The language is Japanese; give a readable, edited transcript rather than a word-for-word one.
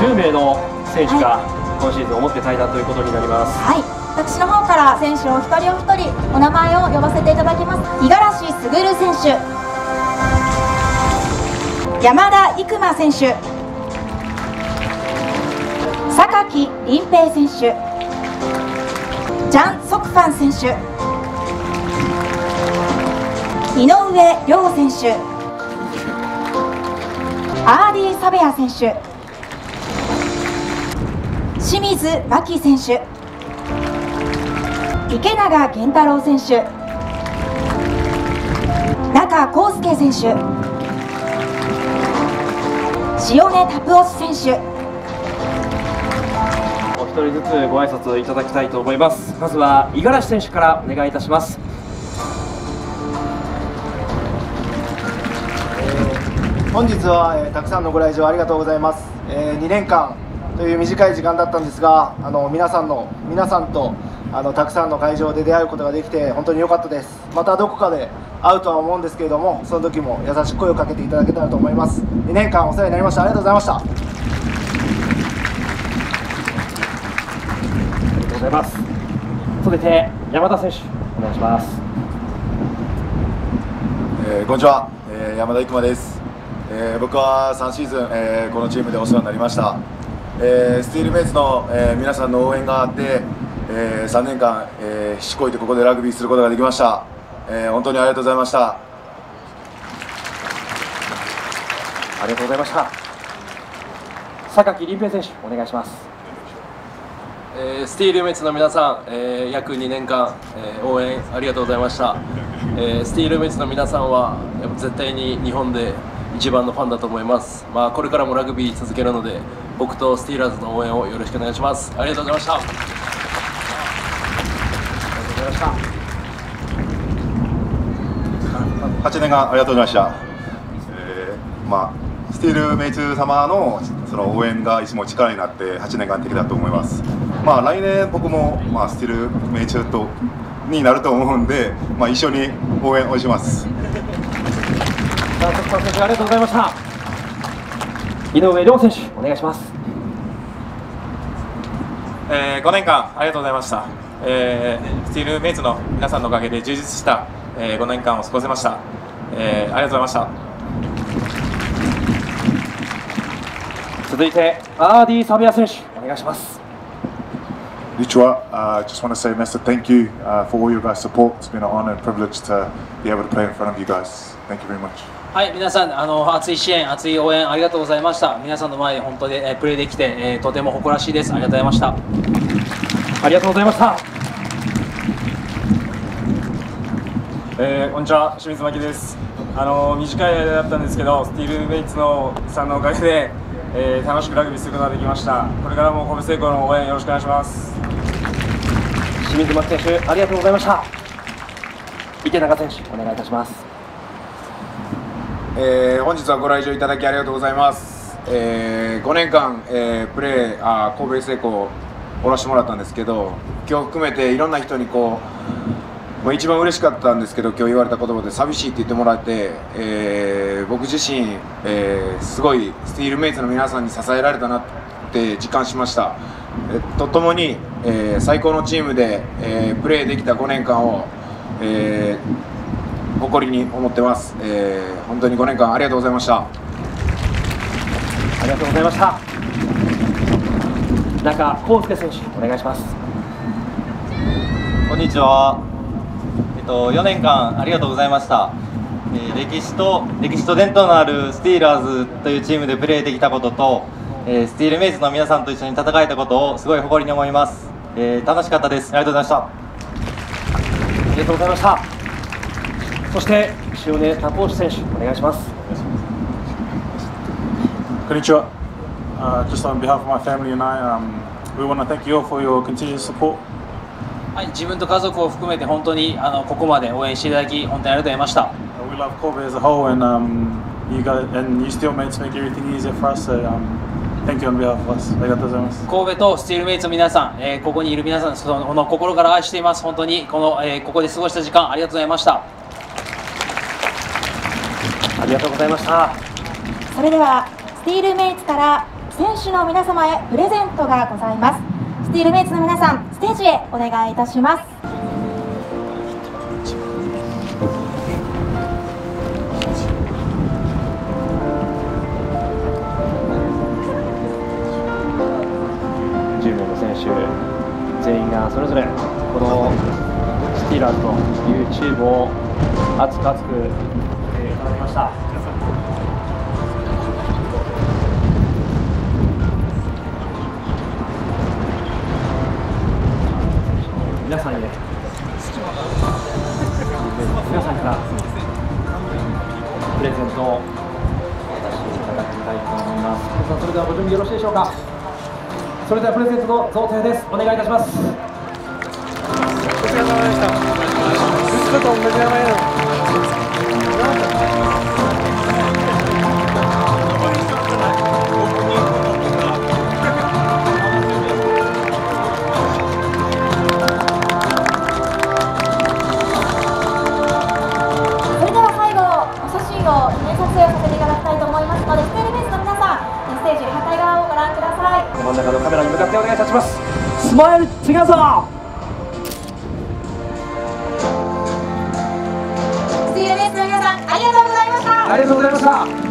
10名の選手が今シーズン表最多ということになります。 はい、私の方から選手を一人お一人お名前を呼ばせていただきます。五十嵐卓選手、山田育馬選手、榊林平選手、ジャン・ソクファン選手、井上涼選手、アーディ・サベア選手、清水真希選手、池永健太郎選手、中康介選手、塩根拓夫選手。 お一人ずつご挨拶いただきたいと思います。まずは五十嵐選手からお願いいたします。 本日は、たくさんのご来場ありがとうございます。2年間という短い時間だったんですが、皆さんとたくさんの会場で出会うことができて本当に良かったです。またどこかで会うとは思うんですけれども、その時も優しく声をかけていただけたらと思います。2年間お世話になりました。ありがとうございました。 ありがとうございます。続いて山田選手お願いします。 こんにちは、山田育馬です。僕は3シーズン、このチームでお世話になりました。スティールメイツの、皆さんの応援があって、3年間、ひしこいてここでラグビーすることができました。本当にありがとうございました。 ありがとうございました。榊林平選手お願いします。 スティールメイツの皆さん、約2年間、応援ありがとうございました。スティールメイツの皆さんは絶対に日本で一番のファンだと思います。これからもラグビー続けるので、僕とスティーラーズの応援をよろしくお願いします。ありがとうございました。ありがとうございました。 8年間ありがとうございました。スティールメイツ様のその応援がいつも力になって8年間できたと思います。来年僕もスティールメイツになると思うんで、一緒に応援をします。 さあ、徳川選手ありがとうございました。井上涼選手お願いします。 5年間ありがとうございました。スティールメイツの皆さんのおかげで充実した5年間を過ごせました。ありがとうございました。 続いてアーディ・サベア選手お願いします。 こんにちは。Just want to say, Mr. Thank you for all your guys' support. It's been an honor and privilege to be able to play in front of you guys. Thank you very much. はい、皆さん熱い支援、熱い応援ありがとうございました。皆さんの前で本当にプレーできて、とても誇らしいです。ありがとうございました。 ありがとうございました。 こんにちは、清水真希です。短い間だったんですけど、スティールメイツのさんのおかげで、楽しくラグビーすることができました。これからも神戸製鋼の応援よろしくお願いします。 清水真希選手ありがとうございました。池永選手お願いいたします。 本日はご来場いただきありがとうございます。5年間、プレー神戸製鋼をおらせてもらったんですけど、今日含めていろんな人に一番嬉しかったんですけど、今日言われた言葉で寂しいって言ってもらって、僕自身、すごいスティールメイツの皆さんに支えられたなって実感しました。とともに、最高のチームで、プレーできた5年間を、誇りに思ってます。本当に5年間ありがとうございました。 ありがとうございました。中康介選手お願いします。 こんにちは。4年間ありがとうございました。歴史と伝統のあるスティーラーズというチームでプレーできたことと、スティールメイツの皆さんと一緒に戦えたことをすごい誇りに思います。楽しかったです。ありがとうございました。 ありがとうございました。そして塩根拓夫選手お願いします。 こんにちは。Just on behalf of my family and I, we want to thank you all for your continued support. はい、自分と家族を含めて本当にここまで応援していただき本当にありがとうございました。 We love Kobe as a whole, and you still make everything easier for us. So, thank you on behalf of us. ありがとうございます。 神戸とスティールメイツの皆さん、ここにいる皆さん、心から愛しています。本当にここで過ごした時間ありがとうございました。 ありがとうございました。 それではスティールメイツから選手の皆様へプレゼントがございます。スティールメイツの皆さん、ステージへお願いいたします。 10名の選手全員がそれぞれこのスティーラーズというチームを熱く熱くいただきました。皆さんへ皆さんからプレゼントを渡していただきたいと思います。皆さん、それではご準備よろしいでしょうか。それではプレゼントの贈呈です。お願いいたします。お疲れ様でした。 それでは最後、お写真を記念撮影をさせていただきたいと思いますので、スティールベースの皆さん、ステージ反対側をご覧ください。 真ん中のカメラに向かってお願いいたします。スマイルトゥギャザー。 スティールベースの皆さん、ありがとうございました。 ありがとうございました。